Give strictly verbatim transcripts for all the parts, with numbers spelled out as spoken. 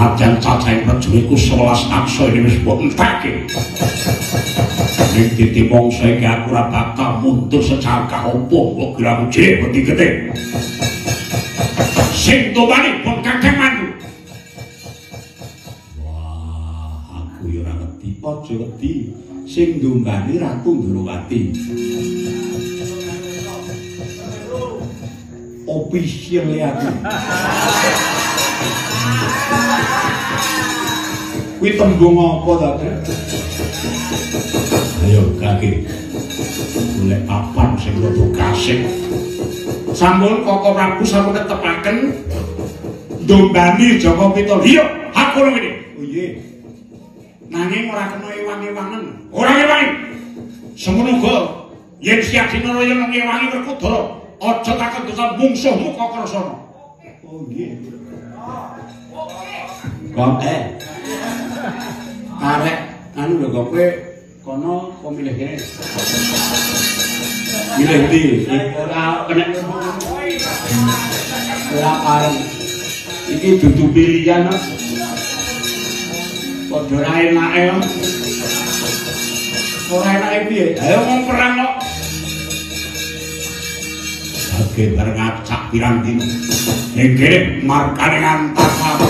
senajan cacahing prajuritku sewelas aksa ini wis mbok enteke. Ning titi mangsa iki aku ora bakal mundur secangkah opo kok kira aku jek peti gede. Sing tuwani pun Kakang Mandu. Wah, aku ya ora ngerti, aja wedi. Sing ndumbani Ratu Ndorowati. Official ya aku. Kuwi tembung apa ta, Tru? Ayo kaki. Golek papan sing rada kasih. Sampun Koko Prabu sampun netepaken ndombani Jaka Pitala. Iya, aku lho ngene. Oh iya. Nanging ora kena ewang-ewangen. Ora ngewangi. Semono uga yen Siak Dinaraya ngewangi Werkudara, aja takon dosa mungsuhmu Koko Krasana. Oh nggih. Kok eh. Arek anu lho kok kowe kono pemilih kene. Milih ndi? Ora kena ora areng. Iki dudu pilihan. Padha ora enake. Ora enake piye? Ayo wong perang kok. Oke, bareng acak pirang dino. Ning kene markane Antasari.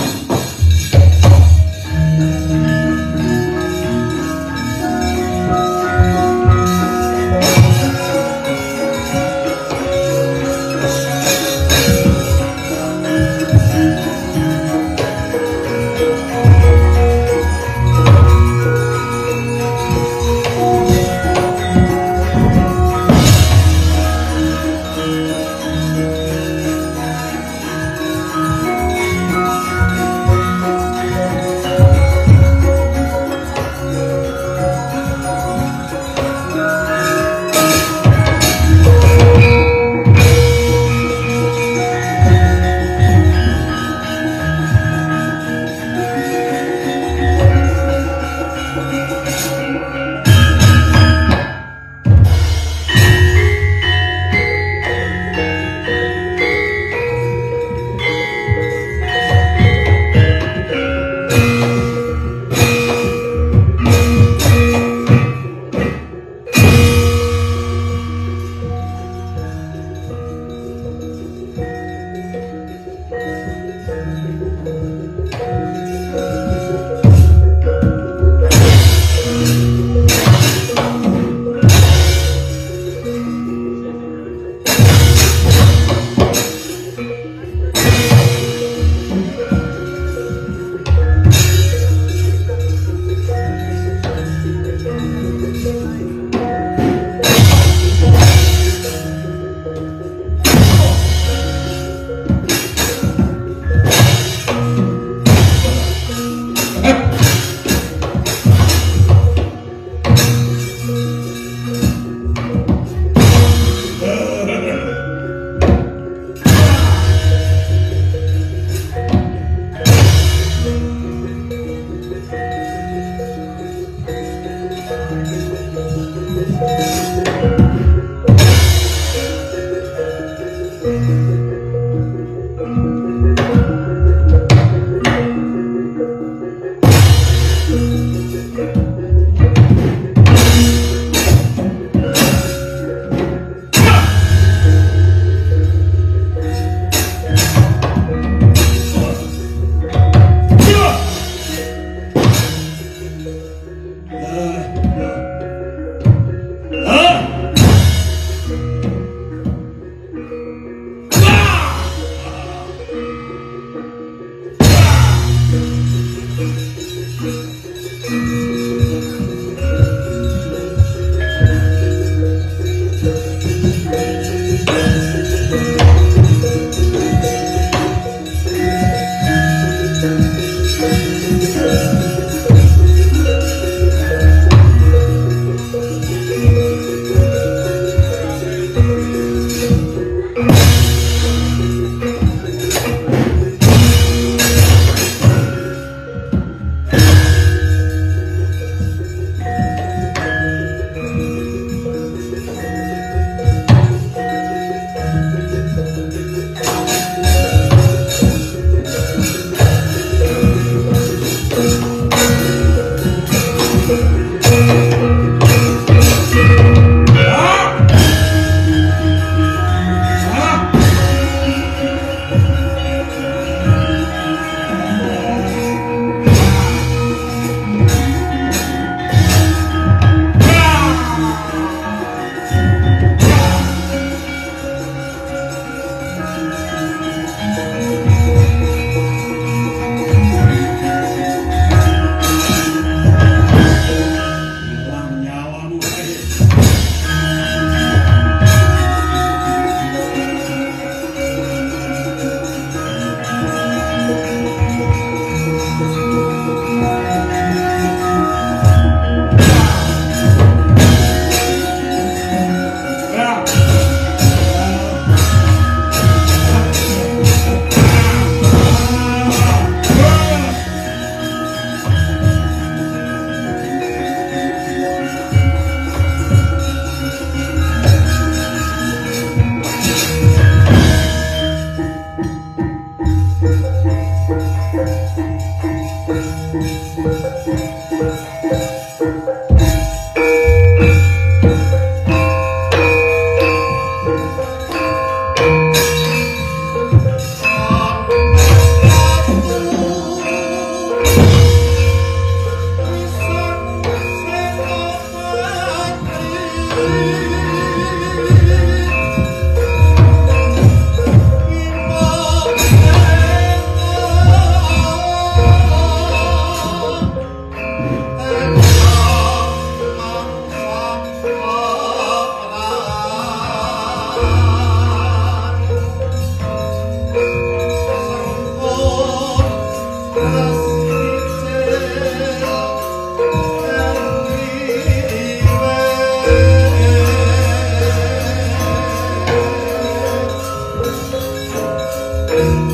Thank you.